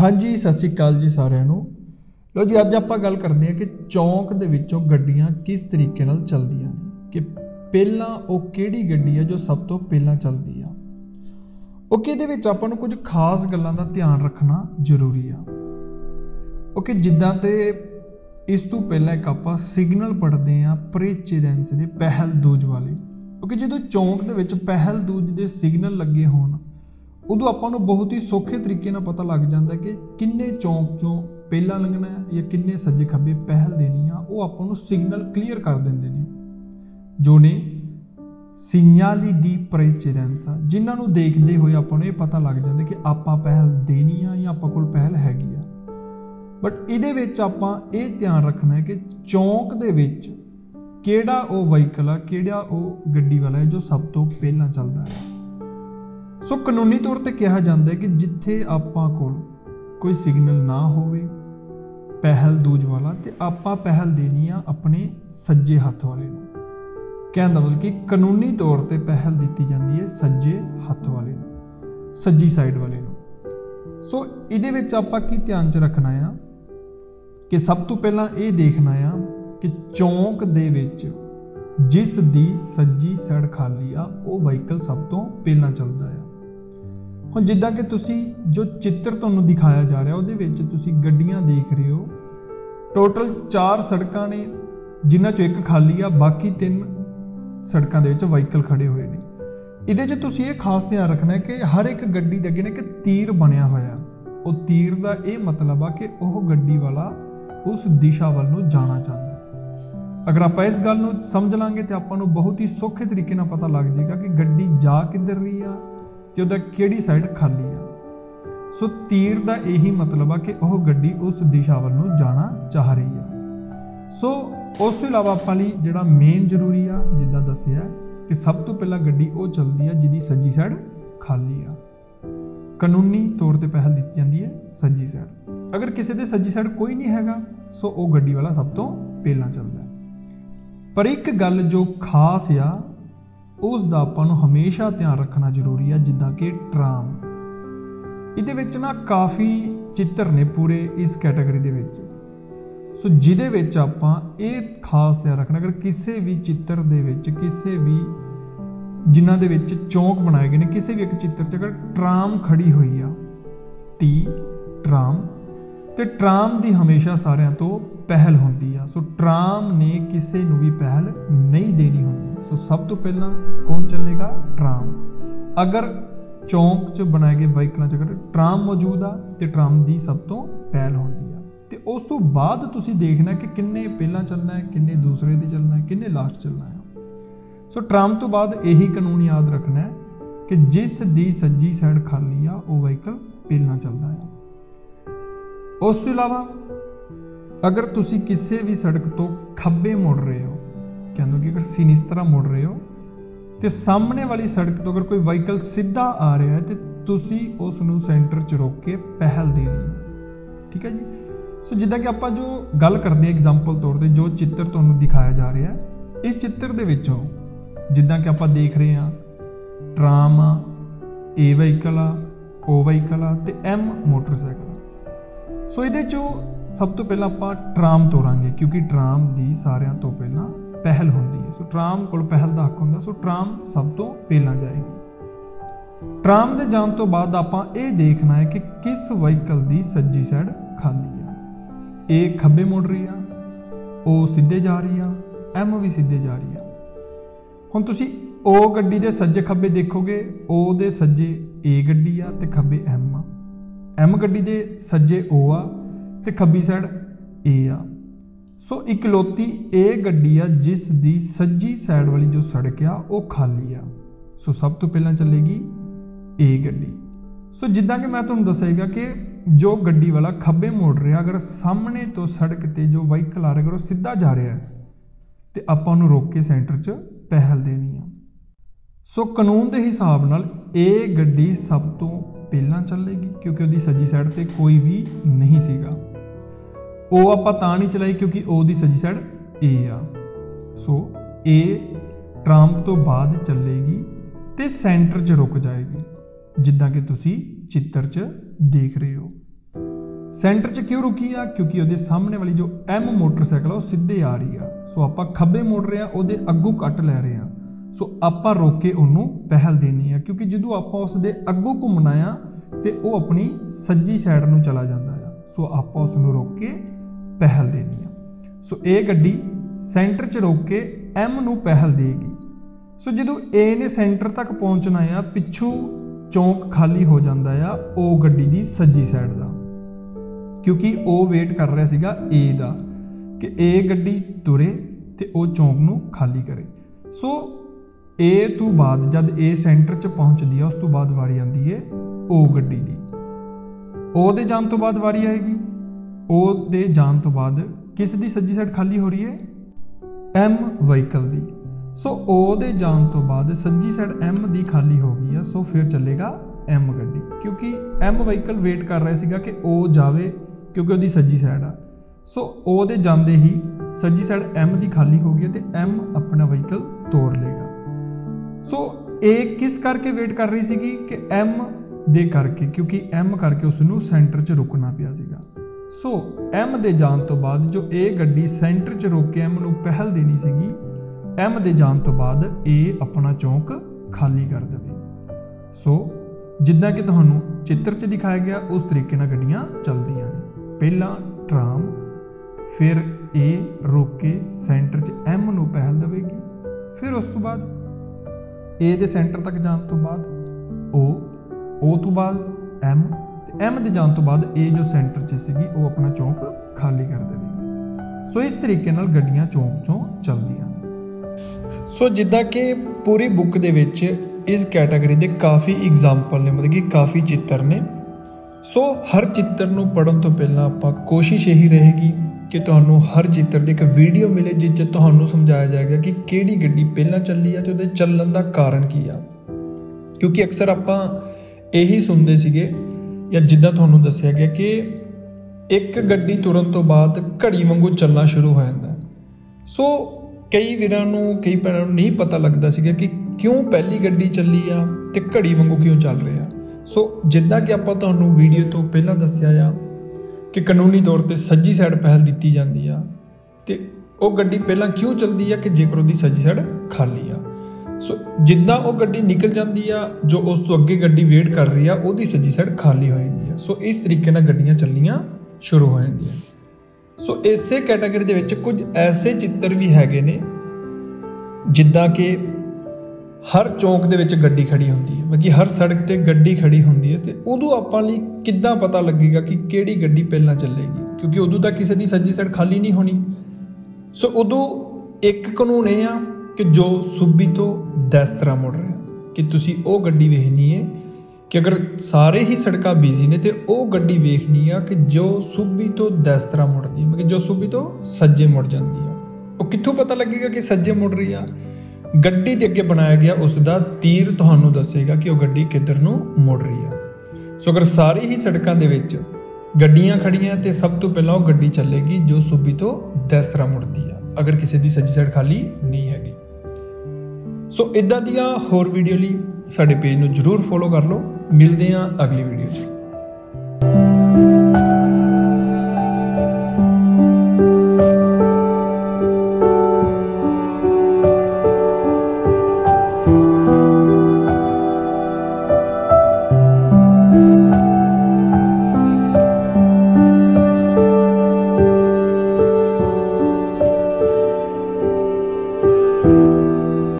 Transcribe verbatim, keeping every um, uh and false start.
हाँ जी, सत श्री अकाल जी सारिਆਂ ਨੂੰ। लो जी, अज ਆਪਾਂ ਗੱਲ ਕਰਦੇ ਹਾਂ कि ਚੌਂਕ ਦੇ ਵਿੱਚੋਂ ਗੱਡੀਆਂ ਕਿਸ ਤਰੀਕੇ ਨਾਲ ਚੱਲਦੀਆਂ ਨੇ, ਕਿ ਪਹਿਲਾਂ ਉਹ ਕਿਹੜੀ ਗੱਡੀ ਹੈ ਜੋ ਸਭ ਤੋਂ ਪਹਿਲਾਂ ਚੱਲਦੀ ਆ। ਓਕੇ, ਇਹਦੇ ਵਿੱਚ ਆਪਾਂ ਨੂੰ ਕੁਝ ਖਾਸ ਗੱਲਾਂ ਦਾ ਧਿਆਨ ਰੱਖਣਾ ਜ਼ਰੂਰੀ ਆ। ਓਕੇ, ਜਿੱਦਾਂ ਤੇ ਇਸ ਤੋਂ ਪਹਿਲਾਂ ਇੱਕ ਆਪਾਂ ਸਿਗਨਲ ਪੜ੍ਹਦੇ ਹਾਂ ਪ੍ਰੇਚੇਡੈਂਸ ਦੇ ਪਹਿਲ ਦੂਜ ਵਾਲੇ। ਕਿਉਂਕਿ ਜਦੋਂ ਚੌਂਕ ਦੇ ਵਿੱਚ ਪਹਿਲ ਦੂਜ ਦੇ ਸਿਗਨਲ ਲੱਗੇ ਹੋਣ ਉਦੋਂ ਆਪਾਂ ਨੂੰ ਬਹੁਤ ਹੀ ਸੌਖੇ ਤਰੀਕੇ ਨਾਲ ਪਤਾ ਲੱਗ ਜਾਂਦਾ ਕਿ ਕਿੰਨੇ ਚੌਂਕ ਚੋਂ ਪਹਿਲਾਂ ਲੰਘਣਾ ਹੈ ਜਾਂ ਕਿੰਨੇ ਸੱਜੇ ਖੱਬੇ ਪਹਿਲ ਦੇਣੀ ਆ। ਉਹ ਆਪਾਂ ਨੂੰ ਸਿਗਨਲ ਕਲੀਅਰ ਕਰ ਦਿੰਦੇ ਨੇ ਜੋ ਨੇ ਸਿਗਨਲੀ ਦੀ ਪ੍ਰੇਚੇਡੈਂਸ ਆ, ਜਿਨ੍ਹਾਂ ਨੂੰ ਦੇਖਦੇ ਹੋਏ ਆਪਾਂ ਨੂੰ ਇਹ ਪਤਾ ਲੱਗ ਜਾਂਦਾ ਕਿ ਆਪਾਂ ਪਹਿਲ ਦੇਣੀ ਆ ਜਾਂ ਆਪਾਂ ਕੋਲ ਪਹਿਲ ਹੈਗੀ ਆ। ਬਟ ਇਹਦੇ ਵਿੱਚ ਆਪਾਂ ਇਹ ਧਿਆਨ ਰੱਖਣਾ ਹੈ ਕਿ ਚੌਂਕ ਦੇ ਵਿੱਚ ਕਿਹੜਾ ਉਹ ਵਹੀਕਲ ਆ, ਕਿਹੜਾ ਉਹ ਗੱਡੀ ਵਾਲਾ ਹੈ ਜੋ ਸਭ ਤੋਂ ਪਹਿਲਾਂ ਚੱਲਦਾ ਹੈ। ਸੋ ਕਾਨੂੰਨੀ ਤੌਰ ਤੇ ਕਿਹਾ ਜਾਂਦਾ ਹੈ ਕਿ ਜਿੱਥੇ ਆਪਾਂ ਕੋਲ ਕੋਈ ਸਿਗਨਲ ਨਾ ਹੋਵੇ ਪਹਿਲ ਦੂਜ ਵਾਲਾ, ਤੇ ਆਪਾਂ ਪਹਿਲ ਦੇਣੀ ਆ ਆਪਣੇ ਸੱਜੇ ਹੱਥ ਵਾਲੇ ਨੂੰ। ਕਹਿਣ ਦਾ ਮਤਲਬ ਕਿ ਕਾਨੂੰਨੀ ਤੌਰ ਤੇ ਪਹਿਲ ਦਿੱਤੀ ਜਾਂਦੀ ਹੈ ਸੱਜੇ ਹੱਥ ਵਾਲੇ ਨੂੰ, ਸੱਜੀ ਸਾਈਡ ਵਾਲੇ ਨੂੰ। ਸੋ ਇਹਦੇ ਵਿੱਚ ਆਪਾਂ ਕੀ ਧਿਆਨ 'ਚ ਰੱਖਣਾ ਆ ਕਿ ਸਭ ਤੋਂ ਪਹਿਲਾਂ ਇਹ ਦੇਖਣਾ ਆ ਕਿ ਚੌਂਕ ਦੇ ਵਿੱਚ ਜਿਸ ਦੀ ਸੱਜੀ ਸਾਈਡ ਖਾਲੀ ਆ ਉਹ ਵਹੀਕਲ ਸਭ ਤੋਂ ਪਹਿਲਾਂ ਚੱਲਦਾ ਆ। ਹੁਣ ਜਿੱਦਾਂ ਕਿ ਤੁਸੀਂ ਜੋ ਚਿੱਤਰ ਤੁਹਾਨੂੰ ਦਿਖਾਇਆ ਜਾ ਰਿਹਾ ਉਹਦੇ ਵਿੱਚ ਤੁਸੀਂ ਗੱਡੀਆਂ ਦੇਖ ਰਹੇ ਹੋ। ਟੋਟਲ ਚਾਰ ਸੜਕਾਂ ਨੇ ਜਿਨ੍ਹਾਂ 'ਚੋਂ ਇੱਕ ਖਾਲੀ ਆ, ਬਾਕੀ ਤਿੰਨ ਸੜਕਾਂ ਦੇ ਵਿੱਚ ਵਹੀਕਲ ਖੜੇ ਹੋਏ ਨੇ। ਇਹਦੇ 'ਚ ਤੁਸੀਂ ਇਹ ਖਾਸ ਧਿਆਨ ਰੱਖਣਾ ਹੈ ਕਿ ਹਰ ਇੱਕ ਗੱਡੀ ਦੇ ਅੱਗੇ ਨਾ ਇੱਕ ਤੀਰ ਬਣਿਆ ਹੋਇਆ। ਉਹ ਤੀਰ ਦਾ ਇਹ ਮਤਲਬ ਆ ਕਿ ਉਹ ਗੱਡੀ ਵਾਲਾ ਉਸ ਦਿਸ਼ਾ ਵੱਲ ਨੂੰ ਜਾਣਾ ਚਾਹੁੰਦਾ। ਅਗਰ ਆਪਾਂ ਇਸ ਗੱਲ ਨੂੰ ਸਮਝ ਲਾਂਗੇ ਤੇ ਆਪਾਂ ਨੂੰ ਬਹੁਤ ਹੀ ਸੌਖੇ ਤਰੀਕੇ ਨਾਲ ਪਤਾ ਲੱਗ ਜਾਏਗਾ ਕਿ ਗੱਡੀ ਜਾ ਕਿੱਧਰ ਰਹੀ ਆ ਤੇ ਉਹਦਾ ਕਿਹੜੀ ਸਾਈਡ ਖਾਲੀ ਆ। ਸੋ ਤੀਰ ਦਾ ਇਹੀ ਮਤਲਬ ਆ ਕਿ ਉਹ ਗੱਡੀ ਉਸ ਦਿਸ਼ਾ ਵੱਲ ਨੂੰ ਜਾਣਾ ਚਾਹ ਰਹੀ ਆ। ਸੋ ਉਸ ਤੋਂ ਇਲਾਵਾ ਆਪਾਂ ਲਈ ਜਿਹੜਾ ਮੇਨ ਜ਼ਰੂਰੀ ਆ, ਜਿੱਦਾਂ ਦੱਸਿਆ ਕਿ ਸਭ ਤੋਂ ਪਹਿਲਾਂ ਗੱਡੀ ਉਹ ਚੱਲਦੀ ਆ ਜਿਹਦੀ ਸੱਜੀ ਸਾਈਡ ਖਾਲੀ ਆ। ਕਾਨੂੰਨੀ ਤੌਰ ਤੇ ਪਹਿਲ ਦਿੱਤੀ ਜਾਂਦੀ ਹੈ ਸੱਜੀ ਸਾਈਡ। ਅਗਰ ਕਿਸੇ ਦੇ ਸੱਜੀ ਸਾਈਡ ਕੋਈ ਨਹੀਂ ਹੈਗਾ ਸੋ ਉਹ ਗੱਡੀ ਵਾਲਾ ਸਭ ਤੋਂ ਪਹਿਲਾਂ ਚੱਲਦਾ। ਪਰ ਇੱਕ ਗੱਲ ਜੋ ਖਾਸ ਆ ਉਸ ਦਾ ਆਪਾਂ ਨੂੰ ਹਮੇਸ਼ਾ ਧਿਆਨ ਰੱਖਣਾ ਜ਼ਰੂਰੀ ਆ, ਜਿੱਦਾਂ ਕਿ ਟਰਾਮ। ਇਹਦੇ ਵਿੱਚ ਨਾ ਕਾਫੀ ਚਿੱਤਰ ਨੇ ਪੂਰੇ ਇਸ ਕੈਟਾਗਰੀ ਦੇ ਵਿੱਚ। ਸੋ ਜਿਹਦੇ ਵਿੱਚ ਆਪਾਂ ਇਹ ਖਾਸ ਧਿਆਨ ਰੱਖਣਾ, ਅਗਰ ਕਿਸੇ ਵੀ ਚਿੱਤਰ ਦੇ ਵਿੱਚ, ਕਿਸੇ ਵੀ ਜਿਨ੍ਹਾਂ ਦੇ ਵਿੱਚ ਚੌਂਕ ਬਣਾਏ ਗਏ ਨੇ, ਕਿਸੇ ਵੀ ਇੱਕ ਚਿੱਤਰ 'ਚ ਅਗਰ ਟਰਾਮ ਖੜੀ ਹੋਈ ਆ, ਟੀ ਟਰਾਮ, ਤੇ ਟਰਾਮ ਦੀ ਹਮੇਸ਼ਾ ਸਾਰਿਆਂ ਤੋਂ ਪਹਿਲ ਹੁੰਦੀ ਆ। ਸੋ ਟਰਾਮ ਨੇ ਕਿਸੇ ਨੂੰ ਵੀ ਪਹਿਲ ਨਹੀਂ ਦੇਣੀ ਹੁੰਦੀ। ਸੋ ਸਭ ਤੋਂ ਪਹਿਲਾਂ ਕੌਣ ਚੱਲੇਗਾ? ਟਰਾਮ। ਅਗਰ ਚੌਂਕ 'ਚ ਬਣਾਏ ਗਏ ਵਹੀਕਲਾਂ 'ਚ ਅਗਰ ਟਰਾਮ ਮੌਜੂਦ ਆ ਤੇ ਟਰਾਮ ਦੀ ਸਭ ਤੋਂ ਪਹਿਲ ਹੁੰਦੀ ਆ। ਤੇ ਉਸ ਤੋਂ ਬਾਅਦ ਤੁਸੀਂ ਦੇਖਣਾ ਕਿ ਕਿੰਨੇ ਪਹਿਲਾਂ ਚੱਲਣਾ ਹੈ, ਕਿੰਨੇ ਦੂਸਰੇ ਤੇ ਚੱਲਣਾ ਹੈ, ਕਿੰਨੇ ਲਾਸਟ ਚੱਲਣਾ ਹੈ। ਸੋ ਟਰਾਮ ਤੋਂ ਬਾਅਦ ਇਹੀ ਕਾਨੂੰਨ ਯਾਦ ਰੱਖਣਾ ਹੈ ਕਿ ਜਿਸ ਦੀ ਸੱਜੀ ਸਾਈਡ ਖਾਲੀ ਆ ਉਹ ਵਹੀਕਲ ਪਹਿਲਾਂ ਚੱਲਦਾ ਹੈ। ਉਸ ਤੋਂ ਇਲਾਵਾ ਅਗਰ ਤੁਸੀਂ ਕਿਸੇ ਵੀ ਸੜਕ ਤੋਂ ਖੱਬੇ ਮੁੜ ਰਹੇ ਹੋ, ਕਹਿੰਦੇ ਕਿ ਅਗਰ ਸਿਨਿਸਤਰਾ ਮੁੜ ਰਹੇ ਹੋ ਤੇ ਸਾਹਮਣੇ ਵਾਲੀ ਸੜਕ ਤੋਂ ਅਗਰ ਕੋਈ ਵਹੀਕਲ ਸਿੱਧਾ ਆ ਰਿਹਾ ਹੈ ਤੇ ਤੁਸੀਂ ਉਸ ਨੂੰ ਸੈਂਟਰ 'ਚ ਰੋਕ ਕੇ ਪਹਿਲ ਦੇਣੀ ਹੈ। ਠੀਕ ਹੈ ਜੀ। ਸੋ ਜਿੱਦਾਂ ਕਿ ਆਪਾਂ ਜੋ ਗੱਲ ਕਰਦੇ ਹਾਂ ਐਗਜ਼ਾਮਪਲ ਤੌਰ ਤੇ, ਜੋ ਚਿੱਤਰ ਤੁਹਾਨੂੰ ਦਿਖਾਇਆ ਜਾ ਰਿਹਾ ਹੈ, ਇਸ ਚਿੱਤਰ ਦੇ ਵਿੱਚੋਂ ਜਿੱਦਾਂ ਕਿ ਆਪਾਂ ਦੇਖ ਰਹੇ ਹਾਂ ਟਰਾਮ ਆ, ਏ ਵਹੀਕਲ ਆ, ਓ ਵਹੀਕਲ ਆ ਤੇ ਐਮ ਮੋਟਰਸਾਈਕਲ ਆ। ਸੋ ਇਹਦੇ 'ਚੋਂ ਸਭ ਤੋਂ ਪਹਿਲਾਂ ਆਪਾਂ ਟਰਾਮ ਤੋਰਾਂਗੇ ਕਿਉਂਕਿ ਟਰਾਮ ਦੀ ਸਾਰਿਆਂ ਤੋਂ ਪਹਿਲਾਂ ਪਹਿਲ ਹੁੰਦੀ ਹੈ। ਸੋ ਟਰਾਮ ਕੋਲ ਪਹਿਲ ਦਾ ਹੱਕ ਹੁੰਦਾ। ਸੋ ਟਰਾਮ ਸਭ ਤੋਂ ਪਹਿਲਾਂ ਜਾਏਗੀ। ਟਰਾਮ ਦੇ ਜਾਣ ਤੋਂ ਬਾਅਦ ਆਪਾਂ ਇਹ ਦੇਖਣਾ ਹੈ ਕਿ ਕਿਸ ਵਹੀਕਲ ਦੀ ਸੱਜੀ ਸਾਈਡ ਖਾਲੀ ਆ। ਏ ਖੱਬੇ ਮੁੜ ਰਹੀ ਆ, ਓ ਸਿੱਧੇ ਜਾ ਰਹੀ ਆ, ਐਮ ਵੀ ਸਿੱਧੇ ਜਾ ਰਹੀ ਆ। ਹੁਣ ਤੁਸੀਂ ਓ ਗੱਡੀ ਦੇ ਸੱਜੇ ਖੱਬੇ ਦੇਖੋਗੇ, ਓ ਦੇ ਸੱਜੇ ਏ ਗੱਡੀ ਆ ਤੇ ਖੱਬੇ ਐਮ ਆ। ਐਮ ਗੱਡੀ ਦੇ ਸੱਜੇ ਓ ਆ ਤੇ ਖੱਬੀ ਸਾਈਡ ਏ ਆ। ਸੋ ਇਕਲੌਤੀ ਇਹ ਗੱਡੀ ਆ ਜਿਸ ਦੀ ਸੱਜੀ ਸਾਈਡ ਵਾਲੀ ਜੋ ਸੜਕ ਆ ਉਹ ਖਾਲੀ ਆ। ਸੋ ਸਭ ਤੋਂ ਪਹਿਲਾਂ ਚੱਲੇਗੀ ਏ ਗੱਡੀ। ਸੋ ਜਿੱਦਾਂ ਕਿ ਮੈਂ ਤੁਹਾਨੂੰ ਦੱਸਿਆ ਕਿ ਜੋ ਗੱਡੀ ਵਾਲਾ ਖੱਬੇ ਮੋੜ ਰਿਹਾ, ਅਗਰ ਸਾਹਮਣੇ ਤੋਂ ਸੜਕ ਤੇ ਜੋ ਵਹੀਕਲ ਆ ਰਿਹਾ ਅਗਰ ਉਹ ਸਿੱਧਾ ਜਾ ਰਿਹਾ ਤੇ ਆਪਾਂ ਉਹਨੂੰ ਰੋਕ ਕੇ ਸੈਂਟਰ 'ਚ ਪਹਿਲ ਦੇਣੀ ਆ। ਸੋ ਕਾਨੂੰਨ ਦੇ ਹਿਸਾਬ ਨਾਲ ਇਹ ਗੱਡੀ ਸਭ ਤੋਂ ਪਹਿਲਾਂ ਚੱਲੇਗੀ ਕਿਉਂਕਿ ਉਹਦੀ ਸੱਜੀ ਸਾਈਡ ਤੇ ਕੋਈ ਵੀ ਨਹੀਂ ਸੀਗਾ। ਉਹ ਆਪਾਂ ਤਾਂ ਨਹੀਂ ਚਲਾਈ ਕਿਉਂਕਿ ਉਹਦੀ ਸੱਜੀ ਸਾਈਡ ਏ ਆ। ਸੋ ਏ ਟਰਾਮ ਤੋਂ ਬਾਅਦ ਚੱਲੇਗੀ ਤੇ ਸੈਂਟਰ 'ਚ ਰੁਕ ਜਾਏਗੀ, ਜਿੱਦਾਂ ਕਿ ਤੁਸੀਂ ਚਿੱਤਰ 'ਚ ਦੇਖ ਰਹੇ ਹੋ। ਸੈਂਟਰ 'ਚ ਕਿਉਂ ਰੁਕੀ ਆ? ਕਿਉਂਕਿ ਉਹਦੇ ਸਾਹਮਣੇ ਵਾਲੀ ਜੋ ਐਮ ਮੋਟਰਸਾਈਕਲ ਆ ਉਹ ਸਿੱਧੇ ਆ ਰਹੀ ਆ। ਸੋ ਆਪਾਂ ਖੱਬੇ ਮੋੜ ਰਹੇ ਆ, ਉਹਦੇ ਅੱਗੋਂ ਕੱਟ ਲੈ ਰਹੇ ਆ। ਸੋ ਆਪਾਂ ਰੋਕ ਕੇ ਉਹਨੂੰ ਪਹਿਲ ਦੇਣੀ ਆ, ਕਿਉਂਕਿ ਜਦੋਂ ਆਪਾਂ ਉਸ ਦੇ ਅੱਗੋਂ ਘੁੰਮਣਾ ਆ ਤੇ ਉਹ ਆਪਣੀ ਸੱਜੀ ਸਾਈਡ ਨੂੰ ਚਲਾ ਜਾਂਦਾ ਆ। ਸੋ ਆਪਾਂ ਉਸ ਨੂੰ ਰੋਕ ਕੇ ਪਹਿਲ ਦੇਣੀ ਆ। ਸੋ ਇਹ ਗੱਡੀ ਸੈਂਟਰ 'ਚ ਰੋਕ ਕੇ ਐਮ ਨੂੰ ਪਹਿਲ ਦੇਗੀ। ਸੋ ਜਦੋਂ ਏ ਨੇ ਸੈਂਟਰ ਤੱਕ ਪਹੁੰਚਣਾ ਆ, ਪਿੱਛੋਂ ਚੌਂਕ ਖਾਲੀ ਹੋ ਜਾਂਦਾ ਆ ਉਹ ਗੱਡੀ ਦੀ ਸੱਜੀ ਸਾਈਡ ਦਾ, ਕਿਉਂਕਿ ਉਹ ਵੇਟ ਕਰ ਰਿਹਾ ਸੀਗਾ ਏ ਦਾ ਕਿ ਏ ਗੱਡੀ ਤੁਰੇ ਤੇ ਉਹ ਚੌਂਕ ਨੂੰ ਖਾਲੀ ਕਰੇ। ਸੋ ਏ ਤੋਂ ਬਾਅਦ ਜਦ ਏ ਸੈਂਟਰ 'ਚ ਪਹੁੰਚਦੀ ਆ, ਉਸ ਤੋਂ ਬਾਅਦ ਵਾਰੀ ਆਉਂਦੀ ਹੈ ਉਹ ਗੱਡੀ ਦੀ। ਉਹ ਦੇ ਜਾਣ ਤੋਂ ਬਾਅਦ ਵਾਰੀ ਆਏਗੀ, ਉਹ ਦੇ ਜਾਣ ਤੋਂ ਬਾਅਦ ਕਿਸ ਦੀ ਸੱਜੀ ਸਾਈਡ ਖਾਲੀ ਹੋ ਰਹੀ ਹੈ? ਐਮ ਵਹੀਕਲ ਦੀ। ਸੋ ਉਹ ਦੇ ਜਾਣ ਤੋਂ ਬਾਅਦ ਸੱਜੀ ਸਾਈਡ ਐਮ ਦੀ ਖਾਲੀ ਹੋ ਗਈ ਆ। ਸੋ ਫਿਰ ਚੱਲੇਗਾ ਐਮ ਗੱਡੀ, ਕਿਉਂਕਿ ਐਮ ਵਹੀਕਲ ਵੇਟ ਕਰ ਰਿਹਾ ਸੀਗਾ ਕਿ ਉਹ ਜਾਵੇ, ਕਿਉਂਕਿ ਉਹਦੀ ਸੱਜੀ ਸਾਈਡ ਆ। ਸੋ ਉਹਦੇ ਜਾਂਦੇ ਹੀ ਸੱਜੀ ਸਾਈਡ ਐਮ ਦੀ ਖਾਲੀ ਹੋ ਗਈ ਤੇ ਐਮ ਆਪਣਾ ਵਹੀਕਲ ਤੋਰ ਲੇਗਾ। ਸੋ ਇਹ ਕਿਸ ਕਰਕੇ ਵੇਟ ਕਰ ਰਹੀ ਸੀਗੀ? ਕਿ ਐਮ ਦੇ ਕਰਕੇ, ਕਿਉਂਕਿ ਐਮ ਕਰਕੇ ਉਸ ਨੂੰ ਸੈਂਟਰ 'ਚ ਰੁਕਣਾ ਪਿਆ ਸੀਗਾ। ਸੋ ਐਮ ਦੇ ਜਾਣ ਤੋਂ ਬਾਅਦ ਜੋ ਇਹ ਗੱਡੀ ਸੈਂਟਰ 'ਚ ਰੋਕ ਕੇ ਐਮ ਨੂੰ ਪਹਿਲ ਦੇਣੀ ਸੀਗੀ, ਐਮ ਦੇ ਜਾਣ ਤੋਂ ਬਾਅਦ ਇਹ ਆਪਣਾ ਚੌਂਕ ਖਾਲੀ ਕਰ ਦੇਵੇ। ਸੋ ਜਿੱਦਾਂ ਕਿ ਤੁਹਾਨੂੰ ਚਿੱਤਰ 'ਚ ਦਿਖਾਇਆ ਗਿਆ ਉਸ ਤਰੀਕੇ ਨਾਲ ਗੱਡੀਆਂ ਚੱਲਦੀਆਂ ਨੇ। ਪਹਿਲਾਂ ਟਰਾਮ, ਫਿਰ ਏ ਰੋਕ ਕੇ ਸੈਂਟਰ 'ਚ ਐਮ ਨੂੰ ਪਹਿਲ ਦੇਵੇਗੀ, ਫਿਰ ਉਸ ਤੋਂ ਬਾਅਦ ਏ ਦੇ ਸੈਂਟਰ ਤੱਕ ਜਾਣ ਤੋਂ ਬਾਅਦ ਓ, ਓ ਤੋਂ ਬਾਅਦ ਐਮ, ਤੇ ਐਮ ਦੇ ਜਾਣ ਤੋਂ ਬਾਅਦ ਏ ਜੋ ਸੈਂਟਰ 'ਚ ਸੀਗੀ ਉਹ ਆਪਣਾ ਚੌਂਕ ਖਾਲੀ ਕਰ ਦੇਵੇਗੀ। ਸੋ ਇਸ ਤਰੀਕੇ ਨਾਲ ਗੱਡੀਆਂ ਚੌਂਕ 'ਚੋਂ ਚੱਲਦੀਆਂ ਨੇ। ਸੋ ਜਿੱਦਾਂ ਕਿ ਪੂਰੀ ਬੁੱਕ ਦੇ ਵਿੱਚ ਇਸ ਕੈਟਾਗਰੀ ਦੇ ਕਾਫੀ ਐਗਜ਼ਾਮਪਲ ਨੇ, ਮਤਲਬ ਕਿ ਕਾਫੀ ਚਿੱਤਰ ਨੇ। ਸੋ ਹਰ ਚਿੱਤਰ ਨੂੰ ਪੜ੍ਹਨ ਤੋਂ ਪਹਿਲਾਂ ਆਪਾਂ ਕੋਸ਼ਿਸ਼ ਇਹੀ ਰਹੇਗੀ ਕਿ ਤੁਹਾਨੂੰ ਹਰ ਚਿੱਤਰ ਦੀ ਇੱਕ ਵੀਡੀਓ ਮਿਲੇ ਜਿਸ 'ਚ ਤੁਹਾਨੂੰ ਸਮਝਾਇਆ ਜਾਏਗਾ ਕਿ ਕਿਹੜੀ ਗੱਡੀ ਪਹਿਲਾਂ ਚੱਲੀ ਆ ਤੇ ਉਹਦੇ ਚੱਲਣ ਦਾ ਕਾਰਨ ਕੀ ਆ। ਕਿਉਂਕਿ ਅਕਸਰ ਆਪਾਂ ਇਹੀ ਸੁਣਦੇ ਸੀਗੇ, ਜਾਂ ਜਿੱਦਾਂ ਤੁਹਾਨੂੰ ਦੱਸਿਆ ਗਿਆ ਕਿ ਇੱਕ ਗੱਡੀ ਤੁਰਨ ਤੋਂ ਬਾਅਦ ਘੜੀ ਵਾਂਗੂ ਚੱਲਣਾ ਸ਼ੁਰੂ ਹੋ ਜਾਂਦਾ। ਸੋ ਕਈ ਵੀਰਾਂ ਨੂੰ, ਕਈ ਭੈਣਾਂ ਨੂੰ ਨਹੀਂ ਪਤਾ ਲੱਗਦਾ ਸੀਗਾ ਕਿ ਕਿਉਂ ਪਹਿਲੀ ਗੱਡੀ ਚੱਲੀ ਆ ਤੇ ਘੜੀ ਵਾਂਗੂ ਕਿਉਂ ਚੱਲ ਰਿਹਾ। ਸੋ ਜਿੱਦਾਂ ਕਿ ਆਪਾਂ ਤੁਹਾਨੂੰ ਵੀਡੀਓ ਤੋਂ ਪਹਿਲਾਂ ਦੱਸਿਆ ਆ ਕਿ ਕਾਨੂੰਨੀ ਤੌਰ 'ਤੇ ਸੱਜੀ ਸਾਈਡ ਪਹਿਲ ਦਿੱਤੀ ਜਾਂਦੀ ਆ, ਤੇ ਉਹ ਗੱਡੀ ਪਹਿਲਾਂ ਕਿਉਂ ਚੱਲਦੀ ਆ? ਕਿ ਜੇਕਰ ਉਹਦੀ ਸੱਜੀ ਸਾਈਡ ਖਾਲੀ ਆ। ਸੋ ਜਿੱਦਾਂ ਉਹ ਗੱਡੀ ਨਿਕਲ ਜਾਂਦੀ ਆ, ਜੋ ਉਸ ਤੋਂ ਅੱਗੇ ਗੱਡੀ ਵੇਟ ਕਰ ਰਹੀ ਆ ਉਹਦੀ ਸੱਜੀ ਸਾਈਡ ਖਾਲੀ ਹੋ ਜਾਂਦੀ ਆ। ਸੋ ਇਸ ਤਰੀਕੇ ਨਾਲ ਗੱਡੀਆਂ ਚੱਲਣੀਆਂ ਸ਼ੁਰੂ ਹੋ ਜਾਂਦੀਆਂ। ਸੋ ਇਸੇ ਕੈਟਾਗਰੀ ਦੇ ਵਿੱਚ ਕੁਝ ਐਸੇ ਚਿੱਤਰ ਵੀ ਹੈਗੇ ਨੇ ਜਿੱਦਾਂ ਕਿ ਹਰ ਚੌਂਕ ਦੇ ਵਿੱਚ ਗੱਡੀ ਖੜੀ ਹੁੰਦੀ ਹੈ, ਮਤਲਬ ਕਿ ਹਰ ਸੜਕ 'ਤੇ ਗੱਡੀ ਖੜੀ ਹੁੰਦੀ ਹੈ, ਅਤੇ ਉਦੋਂ ਆਪਾਂ ਲਈ ਕਿੱਦਾਂ ਪਤਾ ਲੱਗੇਗਾ ਕਿ ਕਿਹੜੀ ਗੱਡੀ ਪਹਿਲਾਂ ਚੱਲੇਗੀ? ਕਿਉਂਕਿ ਉਦੋਂ ਤਾਂ ਕਿਸੇ ਦੀ ਸੱਜੀ ਸਾਈਡ ਖਾਲੀ ਨਹੀਂ ਹੋਣੀ। ਸੋ ਉਦੋਂ ਇੱਕ ਕਾਨੂੰਨ ਇਹ ਆ ਕਿ ਜੋ ਸੂਬੀ ਤੋਂ ਦੈਸਤਰਾ ਮੁੜ ਰਿਹਾ, ਕਿ ਤੁਸੀਂ ਉਹ ਗੱਡੀ ਵੇਖਣੀ ਹੈ ਕਿ ਅਗਰ ਸਾਰੇ ਹੀ ਸੜਕਾਂ ਬਿਜ਼ੀ ਨੇ ਤੇ ਉਹ ਗੱਡੀ ਵੇਖਣੀ ਆ ਕਿ ਜੋ ਸੂਬੀ ਤੋਂ ਦੈਸਤਰਾ ਮੁੜਦੀ ਹੈ, ਮਤਲਬ ਕਿ ਜੋ ਸੂਬੀ ਤੋਂ ਸੱਜੇ ਮੁੜ ਜਾਂਦੀ ਆ। ਉਹ ਕਿੱਥੋਂ ਪਤਾ ਲੱਗੇਗਾ ਕਿ ਸੱਜੇ ਮੁੜ ਰਹੀ ਆ? ਗੱਡੀ ਦੇ ਅੱਗੇ ਬਣਾਇਆ ਗਿਆ ਉਸ ਦਾ ਤੀਰ ਤੁਹਾਨੂੰ ਦੱਸੇਗਾ ਕਿ ਉਹ ਗੱਡੀ ਕਿੱਧਰ ਨੂੰ ਮੁੜ ਰਹੀ ਆ। ਸੋ ਅਗਰ ਸਾਰੀ ਹੀ ਸੜਕਾਂ ਦੇ ਵਿੱਚ ਗੱਡੀਆਂ ਖੜੀਆਂ ਤੇ ਸਭ ਤੋਂ ਪਹਿਲਾਂ ਉਹ ਗੱਡੀ ਚੱਲੇਗੀ ਜੋ ਸੂਬੀ ਤੋਂ ਦੈਸਤਰਾ ਮੁੜਦੀ ਆ, ਅਗਰ ਕਿਸੇ ਦੀ ਸੱਜੀ ਸਾਈਡ ਖਾਲੀ ਨਹੀਂ ਹੈਗੀ। ਸੋ ਇੱਦਾਂ ਦੀਆਂ ਹੋਰ ਵੀਡੀਓ ਲਈ ਸਾਡੇ ਪੇਜ ਨੂੰ ਜ਼ਰੂਰ ਫੋਲੋ ਕਰ ਲਓ। ਮਿਲਦੇ ਹਾਂ ਅਗਲੀ ਵੀਡੀਓ 'ਚ।